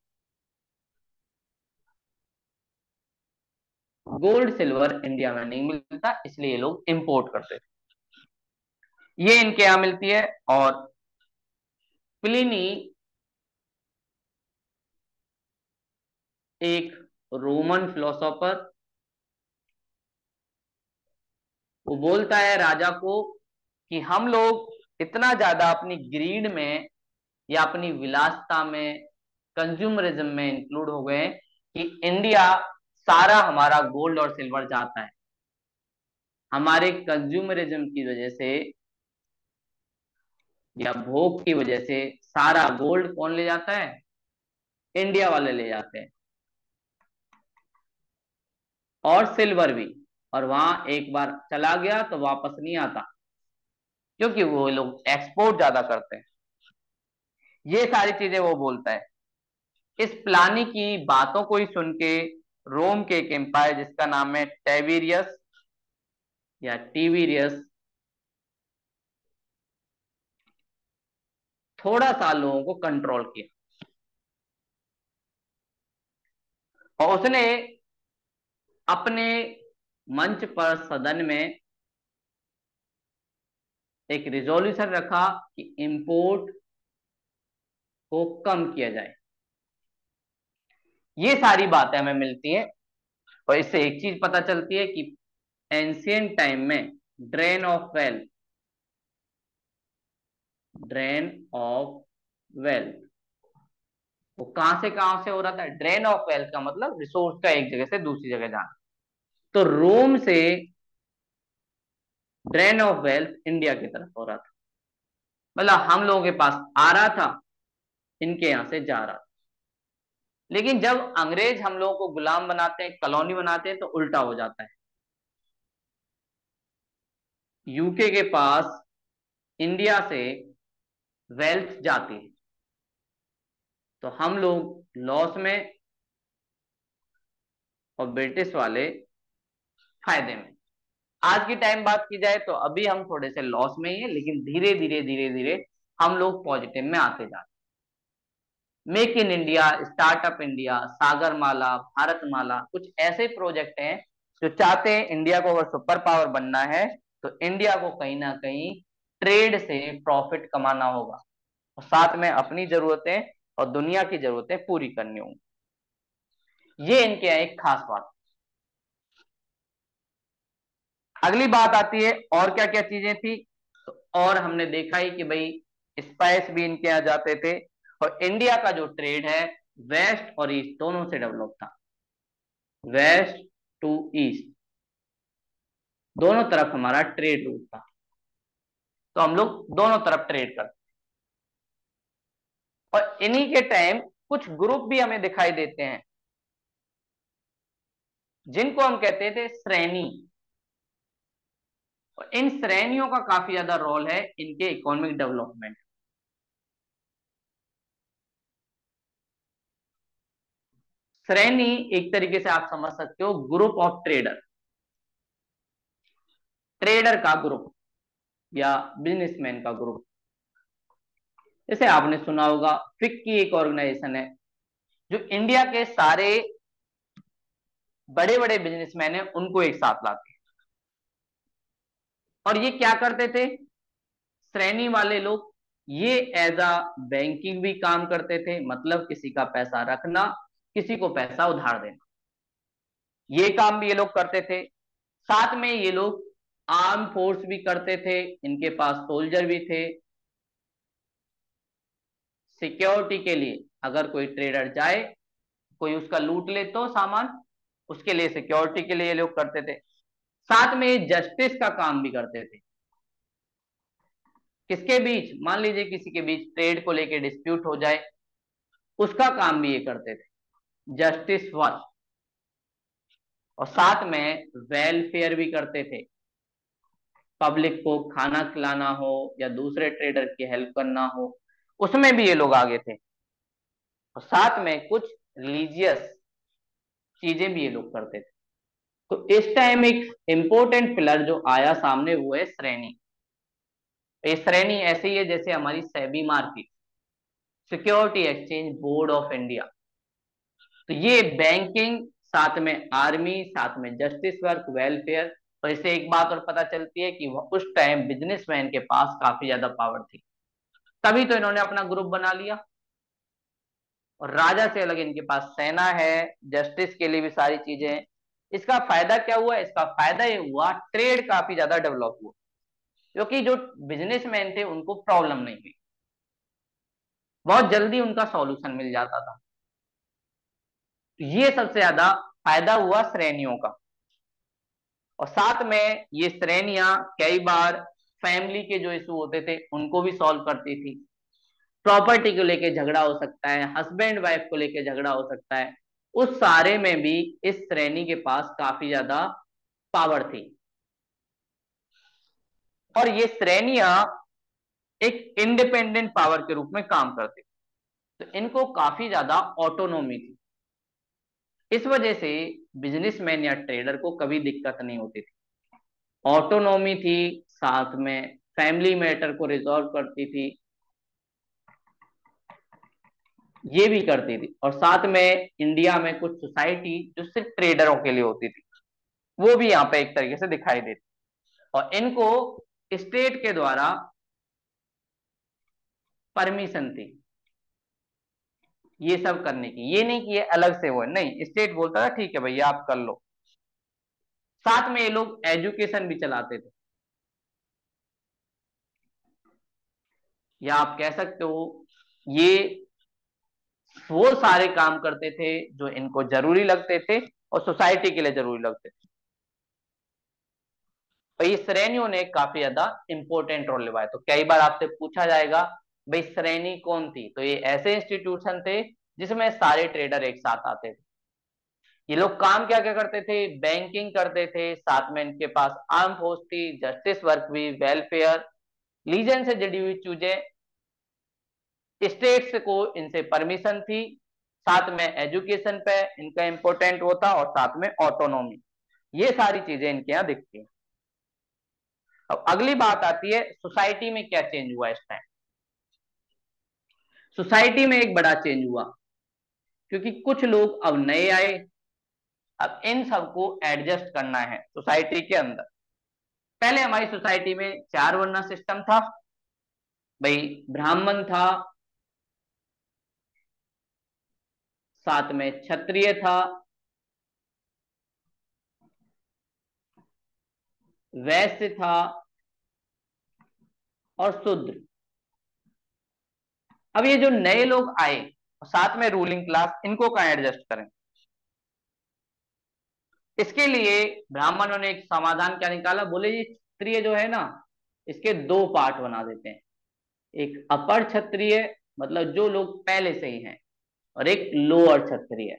Gold silver India में नहीं मिलता, इसलिए ये लोग इंपोर्ट करते थे, ये इनके यहाँ मिलती है। और प्लिनी एक रोमन फिलोसोफर, वो बोलता है राजा को कि हम लोग इतना ज्यादा अपनी ग्रीड में या अपनी विलासता में, कंज्यूमरिज्म में इंक्लूड हो गए हैं कि इंडिया सारा हमारा गोल्ड और सिल्वर जाता है। हमारे कंज्यूमरिज्म की वजह से या भोग की वजह से सारा गोल्ड कौन ले जाता है? इंडिया वाले ले जाते हैं, और सिल्वर भी। और वहां एक बार चला गया तो वापस नहीं आता, क्योंकि वो लोग एक्सपोर्ट ज्यादा करते हैं। ये सारी चीजें वो बोलता है। इस प्लानी की बातों को ही सुन के रोम के एक एम्पायर जिसका नाम है टेबेरियस या टिबेरियस, थोड़ा सा लोगों को कंट्रोल किया, और उसने अपने मंच पर सदन में एक रिजोल्यूशन रखा कि इंपोर्ट को कम किया जाए। ये सारी बातें हमें मिलती हैं, और इससे एक चीज पता चलती है कि एंशियंट टाइम में drain of wealth, drain of wealth वो कहां से हो रहा था? ड्रेन ऑफ वेल्थ का मतलब रिसोर्स का एक जगह से दूसरी जगह जाना। तो रोम से ड्रेन ऑफ वेल्थ इंडिया की तरफ हो रहा था, मतलब हम लोगों के पास आ रहा था, इनके यहां से जा रहा था। लेकिन जब अंग्रेज हम लोगों को गुलाम बनाते हैं, कॉलोनी बनाते हैं, तो उल्टा हो जाता है। यूके के पास इंडिया से वेल्थ जाती है, तो हम लोग लॉस में और ब्रिटिश वाले फायदे में। आज की टाइम बात की जाए तो अभी हम थोड़े से लॉस में ही है, लेकिन धीरे धीरे धीरे धीरे हम लोग पॉजिटिव में आते जा रहे हैं। Make in India, startup India, Sagarmala, Bharatmala कुछ ऐसे प्रोजेक्ट हैं जो चाहते हैं इंडिया को अगर सुपर पावर बनना है तो इंडिया को कहीं ना कहीं ट्रेड से प्रॉफिट कमाना होगा, और साथ में अपनी जरूरतें और दुनिया की जरूरतें पूरी करनी होंगी। ये इनके यहाँ एक खास बात। अगली बात आती है और क्या क्या चीजें थी। तो और हमने देखा ही कि भाई स्पाइस भी इनके यहाँ जाते थे, और इंडिया का जो ट्रेड है वेस्ट और ईस्ट दोनों से डेवलप था, वेस्ट टू ईस्ट दोनों तरफ हमारा ट्रेड रूट था। तो हम लोग दोनों तरफ ट्रेड करते, और इन्हीं के टाइम कुछ ग्रुप भी हमें दिखाई देते हैं जिनको हम कहते थे श्रेणी। और इन श्रेणियों का काफी ज्यादा रोल है इनके इकोनॉमिक डेवलपमेंट। श्रेणी एक तरीके से आप समझ सकते हो ग्रुप ऑफ ट्रेडर, ट्रेडर का ग्रुप या बिजनेसमैन का ग्रुप। जैसे आपने सुना होगा फिक की एक ऑर्गेनाइजेशन है जो इंडिया के सारे बड़े बड़े बिजनेसमैन हैं उनको एक साथ लाते हैं। और ये क्या करते थे? श्रेणी वाले लोग ये एज अ बैंकिंग भी काम करते थे, मतलब किसी का पैसा रखना, किसी को पैसा उधार देना, ये काम भी ये लोग करते थे। साथ में ये लोग आर्म फोर्स भी करते थे, इनके पास सोल्जर भी थे। सिक्योरिटी के लिए अगर कोई ट्रेडर जाए, कोई उसका लूट ले तो सामान, उसके लिए सिक्योरिटी के लिए ये लोग करते थे। साथ में जस्टिस का काम भी करते थे। किसके बीच, मान लीजिए किसी के बीच ट्रेड को लेके डिस्प्यूट हो जाए, उसका काम भी ये करते थे, जस्टिस वर्क। और साथ में वेलफेयर भी करते थे, पब्लिक को खाना खिलाना हो या दूसरे ट्रेडर की हेल्प करना हो, उसमें भी ये लोग आगे थे। और साथ में कुछ रिलीजियस चीजें भी ये लोग करते थे। तो इस टाइम एक इंपॉर्टेंट पिलर जो आया सामने वो है श्रेणी। ये श्रेणी ऐसे ही है जैसे हमारी SEBI market, security exchange board of India. तो ये बैंकिंग, साथ में आर्मी, साथ में जस्टिस वर्क, वेलफेयर। और इससे एक बात और पता चलती है कि उस टाइम बिजनेसमैन के पास काफी ज्यादा पावर थी, तभी तो इन्होंने अपना ग्रुप बना लिया। और राजा से अलग इनके पास सेना है, जस्टिस के लिए भी सारी चीजें हैं। इसका फायदा क्या हुआ, इसका फायदा ये हुआ ट्रेड काफी ज्यादा डेवलप हुआ, क्योंकि जो बिजनेसमैन थे उनको प्रॉब्लम नहीं हुई, बहुत जल्दी उनका सॉल्यूशन मिल जाता था। तो ये सबसे ज्यादा फायदा हुआ श्रेणियों का। और साथ में ये श्रेणियां कई बार फैमिली के जो इशू होते थे उनको भी सॉल्व करती थी। प्रॉपर्टी को लेके झगड़ा हो सकता है, हस्बैंड वाइफ को लेके झगड़ा हो सकता है, उस सारे में भी इस श्रेणी के पास काफी ज्यादा पावर थी। और ये श्रेणियां एक इंडिपेंडेंट पावर के रूप में काम करती, तो इनको काफी ज्यादा ऑटोनॉमी थी। इस वजह से बिजनेसमैन या ट्रेडर को कभी दिक्कत नहीं होती थी, ऑटोनॉमी थी। साथ में फैमिली मैटर को रिजॉल्व करती थी, ये भी करती थी। और साथ में इंडिया में कुछ सोसाइटी जो सिर्फ ट्रेडरों के लिए होती थी, वो भी यहाँ पे एक तरीके से दिखाई देती। और इनको स्टेट के द्वारा परमिशन थी ये सब करने की, ये नहीं कि ये अलग से हो, नहीं, स्टेट बोलता था ठीक है भैया आप कर लो। साथ में ये लोग एजुकेशन भी चलाते थे, या आप कह सकते हो ये वो सारे काम करते थे जो इनको जरूरी लगते थे और सोसाइटी के लिए जरूरी लगते थे। तो ये श्रेणियों ने काफी ज्यादा इंपॉर्टेंट रोल निभाया। तो कई बार आपसे पूछा जाएगा भाई श्रेणी कौन थी, तो ये ऐसे इंस्टीट्यूशन थे जिसमें सारे ट्रेडर एक साथ आते थे। ये लोग काम क्या क्या करते थे, बैंकिंग करते थे, साथ में इनके पास आर्म फोर्स थी, जस्टिस वर्क भी, वेलफेयर, लीजन से जुड़ी हुई चीजें, स्टेट्स को इनसे परमिशन थी, साथ में एजुकेशन पे इनका इंपॉर्टेंट होता, और साथ में ऑटोनॉमी, ये सारी चीजें इनके यहाँ दिखती हैं। अब अगली बात आती है सोसाइटी में क्या चेंज हुआ इस टाइम। सोसाइटी में एक बड़ा चेंज हुआ, क्योंकि कुछ लोग अब नए आए, अब इन सबको एडजस्ट करना है सोसाइटी के अंदर। पहले हमारी सोसाइटी में चार वर्ना सिस्टम था, भाई ब्राह्मण था, साथ में क्षत्रिय था, वैश्य था, और शूद्र। अब ये जो नए लोग आए साथ में रूलिंग क्लास, इनको कहाँ एडजस्ट करें। इसके लिए ब्राह्मणों ने एक समाधान क्या निकाला, बोले ये क्षत्रिय जो है ना, इसके दो पार्ट बना देते हैं। एक अपर क्षत्रिय, मतलब जो लोग पहले से ही हैं, और एक लोअर क्षत्रिय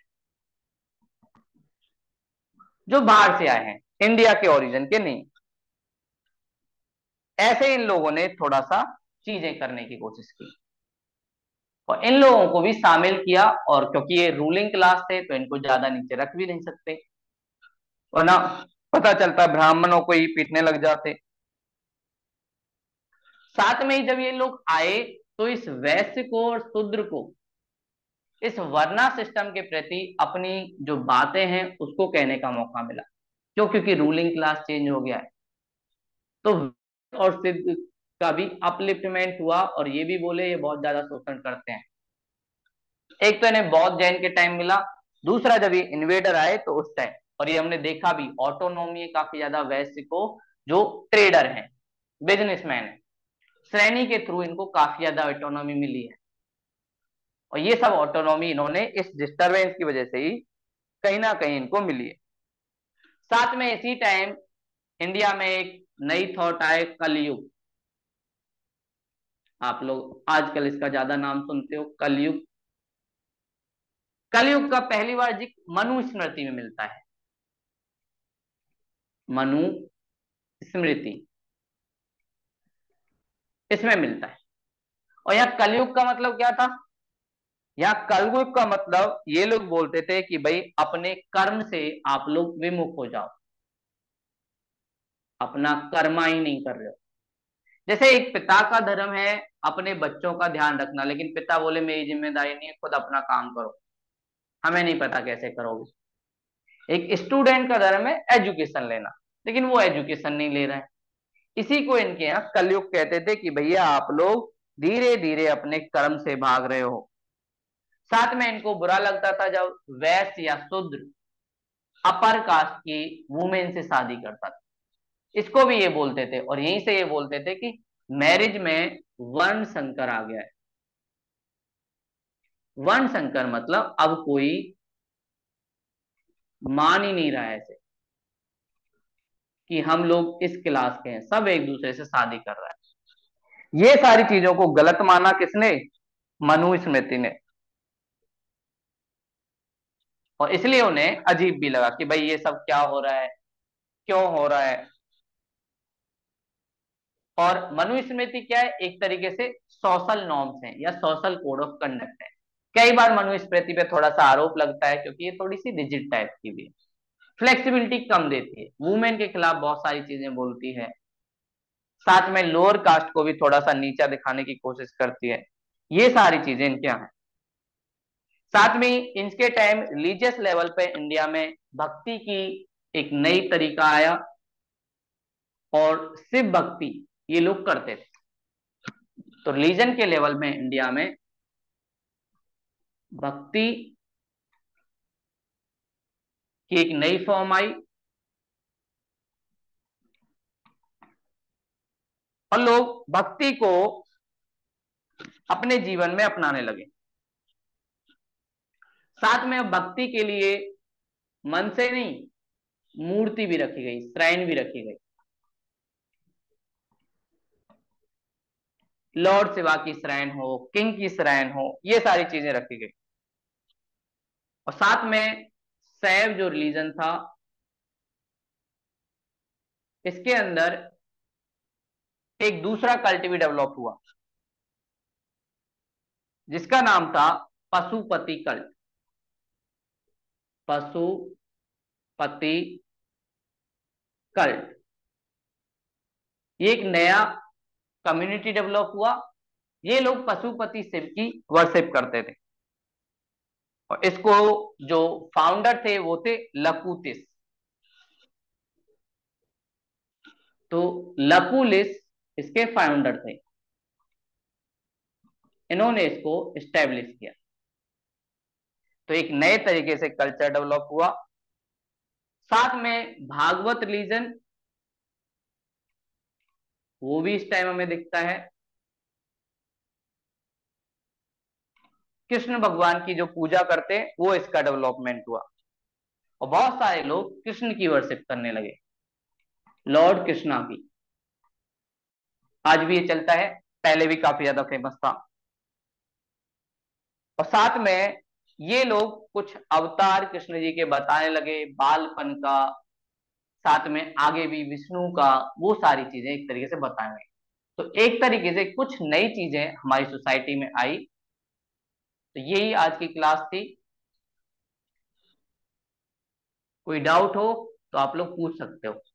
जो बाहर से आए हैं, इंडिया के ओरिजिन के नहीं। ऐसे इन लोगों ने थोड़ा सा चीजें करने की कोशिश की और इन लोगों को भी शामिल किया। और क्योंकि ये रूलिंग क्लास थे तो इनको ज्यादा नीचे रख भी नहीं सकते, वरना पता चलता ब्राह्मणों को ही पीटने लग जाते। साथ में ही जब ये लोग आए तो इस वैश्य को और शूद्र को इस वर्ना सिस्टम के प्रति अपनी जो बातें हैं उसको कहने का मौका मिला। क्यों, क्योंकि रूलिंग क्लास चेंज हो गया है। तो और सिद्ध का भी अपलिफ्टमेंट हुआ, और ये भी बोले ये बहुत ज्यादा शोषण करते हैं। एक तो इन्हें बौद्ध जैन के टाइम मिला, दूसरा जब ये इन्वेडर आए तो उस टाइम, और ये हमने देखा भी ऑटोनॉमी है काफी ज्यादा वैश्य को, जो ट्रेडर हैं, बिजनेसमैन है, श्रेणी के थ्रू इनको काफी ज्यादा ऑटोनॉमी मिली है। और ये सब ऑटोनॉमी इन्होंने इस डिस्टरबेंस की वजह से ही कहीं ना कहीं इनको मिली है। साथ में इसी टाइम इंडिया में एक नई थॉट आए, कलयुग। आप लोग आजकल इसका ज्यादा नाम सुनते हो, कलयुग। कलयुग का पहली बार जिक्र मनु स्मृति में मिलता है, मनु स्मृति इसमें मिलता है। और यहाँ कलयुग का मतलब क्या था? यहाँ कलयुग का मतलब ये लोग बोलते थे कि भाई अपने कर्म से आप लोग विमुख हो जाओ, अपना कर्मा ही नहीं कर रहे हो। जैसे एक पिता का धर्म है अपने बच्चों का ध्यान रखना, लेकिन पिता बोले मेरी जिम्मेदारी नहीं है, खुद अपना काम करो, हमें नहीं पता कैसे करोगे। एक स्टूडेंट का धर्म है एजुकेशन लेना, लेकिन वो एजुकेशन नहीं ले रहा है। इसी को इनके यहाँ कलयुग कहते थे कि भैया आप लोग धीरे धीरे अपने कर्म से भाग रहे हो। साथ में इनको बुरा लगता था जब वैश्य या शूद्र अपर कास्ट की वुमेन से शादी करता था, इसको भी ये बोलते थे। और यहीं से ये बोलते थे कि मैरिज में वर्ण संकर आ गया है। वर्ण संकर मतलब अब कोई मान ही नहीं रहा है ऐसे कि हम लोग इस क्लास के हैं, सब एक दूसरे से शादी कर रहा है। ये सारी चीजों को गलत माना किसने? मनुस्मृति ने। और इसलिए उन्हें अजीब भी लगा कि भाई ये सब क्या हो रहा है, क्यों हो रहा है। और मनुस्मृति क्या है? एक तरीके से सोशल नॉर्म्स हैं या सोशल कोड ऑफ कंडक्ट है। कई बार मनुस्मृति पे थोड़ा सा आरोप लगता है क्योंकि ये थोड़ी सी रिजिड टाइप की भी है, फ्लेक्सिबिलिटी कम देती है, वुमेन के खिलाफ बहुत सारी चीजें बोलती है, साथ में लोअर कास्ट को भी थोड़ा सा नीचा दिखाने की कोशिश करती है। ये सारी चीजें इनके यहाँ है। साथ में इनके टाइम रिलीजियस लेवल पे इंडिया में भक्ति की एक नई तरीका आया, और शिव भक्ति ये लोग करते थे। तो रिलीजन के लेवल में इंडिया में भक्ति की एक नई फॉर्म आई, और लोग भक्ति को अपने जीवन में अपनाने लगे। साथ में अब भक्ति के लिए मन से नहीं, मूर्ति भी रखी गई, श्राइन भी रखी गई। लॉर्ड शिवा की श्राइन हो, किंग की श्राइन हो, ये सारी चीजें रखी गई। और साथ में शैव जो रिलीजन था, इसके अंदर एक दूसरा कल्ट भी डेवलप हुआ, जिसका नाम था पशुपति कल्ट। पशुपति कल्ट, ये एक नया कम्युनिटी डेवलप हुआ। ये लोग पशुपति शिव की वर्शिप करते थे, और इसको जो फाउंडर थे वो थे लकुतिस। तो लकुलिस इसके फाउंडर थे, इन्होंने इसको स्टैब्लिश किया। तो एक नए तरीके से कल्चर डेवलप हुआ। साथ में भागवत रिलीजन, वो भी इस टाइम हमें दिखता है। कृष्ण भगवान की जो पूजा करते हैं वो इसका डेवलपमेंट हुआ, और बहुत सारे लोग कृष्ण की वर्शिप करने लगे, लॉर्ड कृष्णा की। आज भी ये चलता है, पहले भी काफी ज्यादा फेमस था। और साथ में ये लोग कुछ अवतार कृष्ण जी के बताने लगे, बालपन का, साथ में आगे भी विष्णु का, वो सारी चीजें एक तरीके से बताने। तो एक तरीके से कुछ नई चीजें हमारी सोसाइटी में आई। तो यही आज की क्लास थी। कोई डाउट हो तो आप लोग पूछ सकते हो।